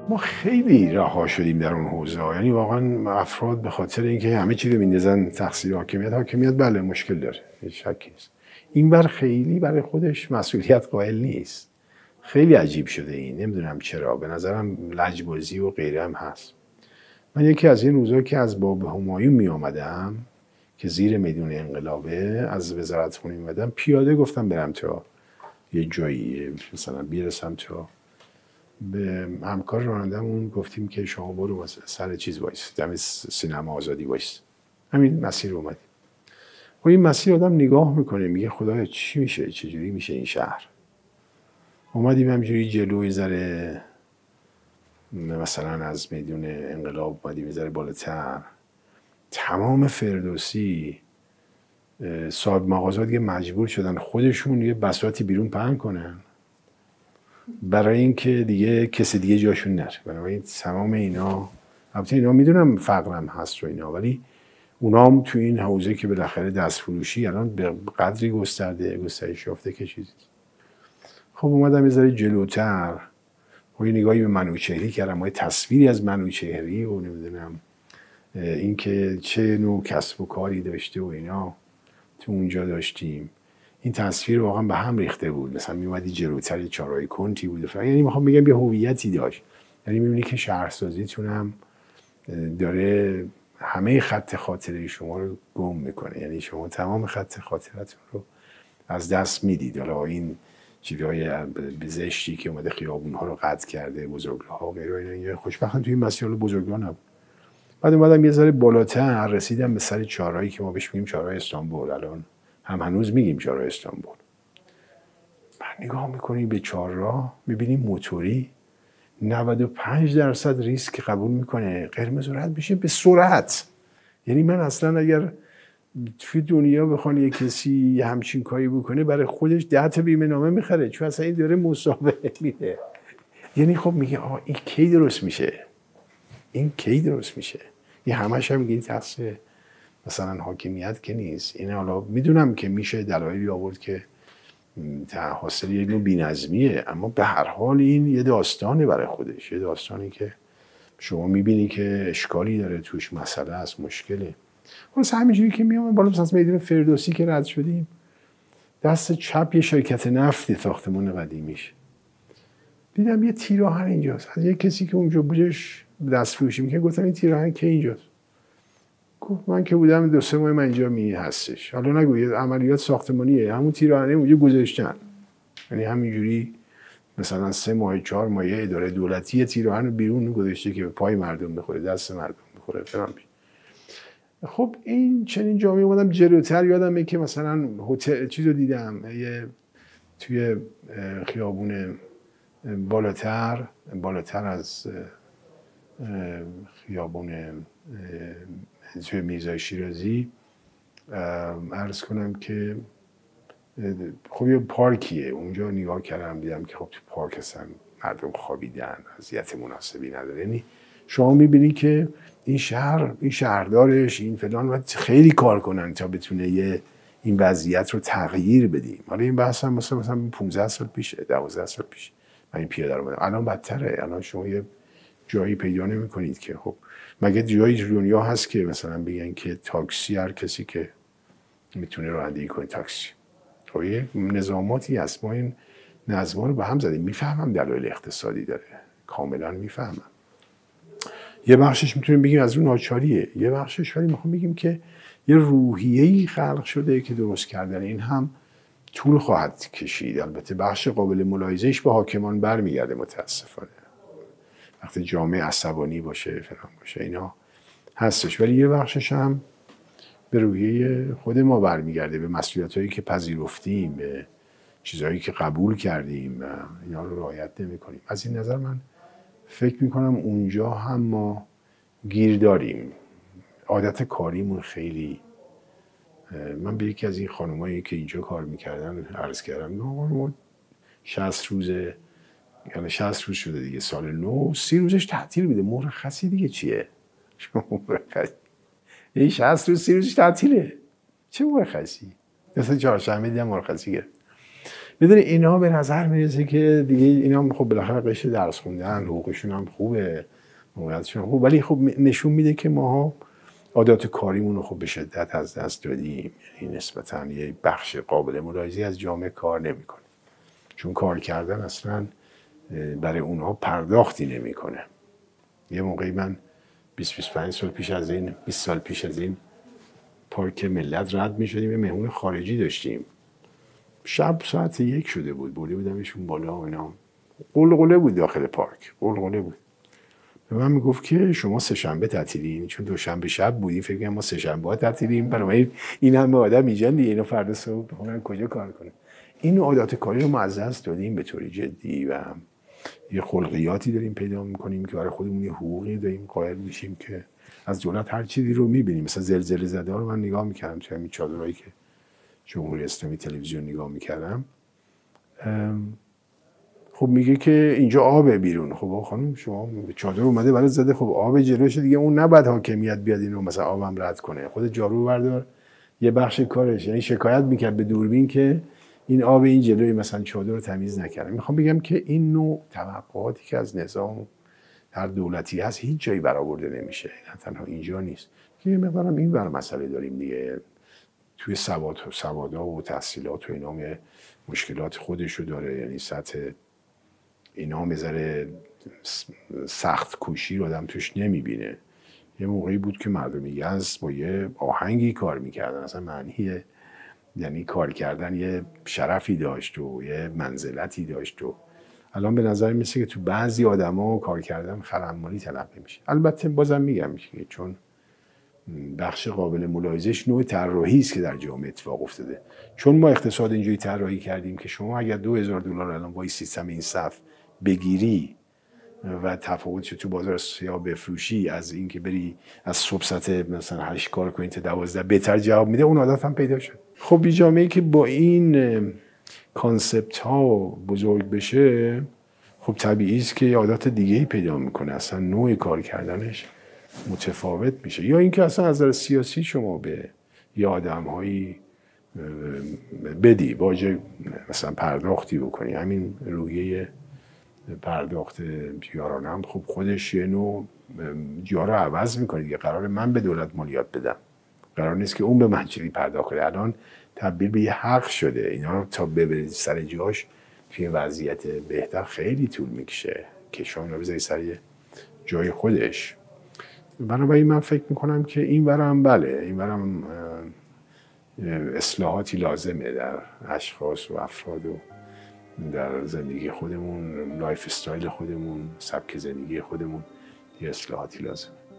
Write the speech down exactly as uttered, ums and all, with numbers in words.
ما خیلی رها شدیم در اون حوزه ها. یعنی واقعا افراد به خاطر اینکه همه چی رو میندازن تقصیر حاکمیت، حاکمیت بله مشکل داره، هیچ شکی نیست. این بر خیلی برای خودش مسئولیت قائل نیست. خیلی عجیب شده این، نمیدونم چرا، به نظرم لجبازی و غیره هم هست. من یکی از این روزا که از باب همایون می آمدم که زیر میدون انقلابه، از وزارت خونه می آمدم پیاده، گفتم برم تا یه جایی مثلا بیرسم تا به همکار رانندمون گفتیم که شما برو سر چیز وایس، دم سینما آزادی وایس. همین مسیر اومدیم. و این مسیر آدم نگاه میکنه میگه خدایا چی میشه، چجوری میشه این شهر. اومدیم همجوری جلوی ذره مثلا از میدون انقلاب اومدیم یه ذره بالاتر، تمام فردوسی صاحب مغازات دیگه مجبور شدن خودشون یه بساطی بیرون پهن کنن برای اینکه دیگه کسی دیگه جاشون نره. بنابراین تمام اینا، البته اینا میدونم فقرم هست و اینا، ولی اونا هم تو این حوزه که بالاخره دست فروشی الان به قدری گسترده گسترش یافته که چیزی. خب اومدم یه ذره جلوتر و یه نگاهی به منوچهری کردم، یه تصویری از منوچهری و نمیدونم اینکه چه نوع کسب و کاری داشته و اینا تو اونجا داشتیم. این تصویر واقعا به هم ریخته بود. مثلا میومدی جلوتر چهارراه کنتی بود، یعنی میخوام بگم یه هویتی داشت. یعنی میبینی که شهرسازیتون هم داره همه خط خاطره شما رو گم میکنه. یعنی شما تمام خط خاطرتون رو از دست میدید. حالا این چیزهای زشتی که اومده خیابون‌ها رو قطع کرده، بزرگراه‌ها و غیره اینا، خوشبختانه توی این مسائل بزرگراه نبود. بعد اومدم یه ذره بالاتر رسیدم به سر چهارراهی که ما بهش میگیم چهارراه استانبول. الان هم هنوز میگیم چهارراه استانبول. بعد نگاه میکنی به چهارراه میبینی موتوری نود و پنج درصد ریسک قبول میکنه، قرمز رد میشه به سرعت. یعنی من اصلا اگر توی دنیا بخوان یه کسی همچین کاری بکنه برای خودش ده تا بیمه نامه میخره، چون اصلا این داره مسابقه میره. یعنی خب میگه آه این کی درست میشه، این کی درست میشه. این همش هم میگه تقصیر مثلا حاکمیت که نیست. این حالا میدونم که میشه دلایلی آورد که حاصل یه نوع بی‌نظمیه، اما به هر حال این یه داستانه برای خودش، یه داستانی که شما میبینی که اشکالی داره توش، مسئله است، مشکله. واسه همینجوری که میام بالا مثلا میدون فردوسی که رد شدیم، دست چپ یه شرکت نفتی ساختمان قدیمیش، دیدم یه تیراهن اینجاست. از یه کسی که اونجا بودش دست فروشی میکنه گفتم این تیراهن که اینجاست؟ گفت من که بودم دو سه ماه من اینجا می هستش. حالا نگو یه عملیات ساختمانیه، همون تیراهنه اونجا گذاشتن. یعنی همینجوری مثلا سه ماه چهار ماه اداره دولتی یه تیراهن رو بیرون گذاشته که به پای مردم بخوره، دست مردم بخوره فلان. خب این چنین جامعه اومدم جلوتر، یادمه که مثلا هتل چیزو دیدم یه توی خیابون بالاتر بالاتر از خیابون توی میرزای شیرازی، عرض کنم که خب یه پارکیه اونجا، نگاه کردم دیدم که خب تو پارک هستن مردم خوابیدن، وضعیت مناسبی نداره. یعنی شما میبینی که این شهر، این شهردارش، این فلان باید خیلی کار کنن تا بتونه یه این وضعیت رو تغییر بدیم. حالا این بحث هم مثلا مثلا پانزده سال پیشه، دوازده سال پیش من این پیاده رو اومدم. الان بدتره. الان شما یه جایی پیدا نمی‌کنید که خب مگه جایی دنیا هست که مثلا بگن که تاکسی هر کسی که میتونه رانندگی کنه تاکسی. خب یه نظاماتی هست. ما این نظما رو به هم زدیم. میفهمم دلایل اقتصادی داره، کاملا میفهمم. یه بخشش میتونیم بگیم از اون ناچاریه، یه بخشش ولی میخوام بگیم که یه روحیه‌ای خلق شده که درست کردن این هم طول خواهد کشید. البته بخش قابل ملاحظه‌اش به حاکمان برمیگرده متاسفانه. وقتی جامعه عصبانی باشه فلان باشه اینا هستش، ولی یه بخشش هم به روحیه خود ما برمیگرده، به مسئولیتایی که پذیرفتیم، به چیزهایی که قبول کردیم و اینا رو رعایت نمی‌کنیم. از این نظر من فکر میکنم اونجا هم ما گیر داریم. عادت کاریمون خیلی، من به یکی از این خانمایی که اینجا کار میکردن عرض کردم ما شصت روزه، یعنی شصت روز شده دیگه سال نو، سی روزش تعطیل میده. مرخصی دیگه چیه؟ مرخصی این شصت روز سی روزش تعطیله، چه مرخصی؟ مثلا چهارشنبه دیدم مرخصی گرفت. میدونی اینا به نظر میرسه که دیگه اینا خب بالاخره قشر درس خوندن، حقوقشون هم خوبه، موقعیتشون خوبه، ولی خب نشون میده که ماها عادات کاریمون رو خب به شدت از دست دادیم. یعنی نسبتاً یه بخش قابل ملاحظه‌ای از جامعه کار نمیکنه، چون کار کردن اصلا برای اونها پرداختی نمیکنه. یه موقعی من بیست بیست و پنج سال پیش از این بیست سال پیش از این پارک ملت رد میشدیم، یه مهمون خارجی داشتیم، شب ساعت یک شده بود، برده بودمشون بالا و اینا، قلقله بود داخل پارک، قلقله بود. به من میگفت که شما سه شنبه تعطیلین، چون دوشنبه شب بودیم فکر کنم ما سه شنبه ها تعطیلیم، بنابراین این همه آدم اینجا دیگه، اینا فردا صبح بخونن کجا کار کنه. این عادات کاری رو ما از دست دادیم به طور جدی و یه خلقیاتی داریم پیدا میکنیم که برای خودمون یه حقوقی داریم قائل میشیم که از دولت هر چیزی رو میبینیم. مثلا زلزله زده ها رو من نگاه میکردم توی همین چادرایی که جمهوری اسلامی تلویزیون نگاه میکردم، خب میگه که اینجا آبه بیرون. خب خانم شما چادر اومده برای زده، خب آب جلوش دیگه، اون نباید حاکمیت بیاد اینو مثلا آبم رد کنه، خود جارو بردار یه بخش کارش. یعنی شکایت میکرد به دوربین که این آب این جلوی مثلا چادر رو تمیز نکردن. میخوام بگم که این نوع توقعاتی که از نظام هر دولتی هست هیچ جایی برآورده نمیشه، نه تنها اینجا نیست که یه مقدارم این بر مسئله داریم دیگه. توی سواد و سوادا و تحصیلات و اینا مشکلات خودشو داره، یعنی سطح اینا میذاره سخت کوشی رو آدم توش نمیبینه. یه موقعی بود که مردم یزد با یه آهنگی کار میکردن، اصلا معنی یعنی کار کردن یه شرفی داشت و یه منزلتی داشت و الان به نظر میسه که تو بعضی آدما کار کردن خرمالی تلقی میشه. البته بازم میگم که چون بخش قابل ملاحظه‌اش نوع طراحی است که در جامعه اتفاق افتاده، چون ما اقتصاد اینجوری طراحی کردیم که شما اگر دو هزار دلار الان با این سیستم این صف بگیری و تفاوتش تو بازار سیاه بفروشی، از اینکه بری از صبح ساعت مثلا هشت کار کنی تا دوازده بهتر جواب میده، اون عادت هم پیدا شد. خب این جامعه‌ای که با این کانسپت ها بزرگ بشه، خب طبیعی است که عادات دیگه‌ای پیدا میکنه، اصلا نوع کار کردنش متفاوت میشه. یا اینکه اصلا از نظر سیاسی شما به یه آدم‌هایی بدی واجه مثلا پرداختی بکنی، همین رویه پرداخت یارانه هم خب خودش یه نوع یارو عوض میکنه دیگه. قراره من به دولت مالیات بدم، قرار نیست که اون به من چیزی پرداخت کنه. الان تبدیل به یه حق شده. اینا رو تا ببرید سر جاش توی وضعیت بهتر خیلی طول میکشه که شما اینا بذاری سر جای خودش. بنابراین من فکر میکنم که این ورم بله، این ورم اصلاحاتی لازمه در اشخاص و افراد و در زندگی خودمون، لایف استایل خودمون، سبک زندگی خودمون، یه اصلاحاتی لازمه.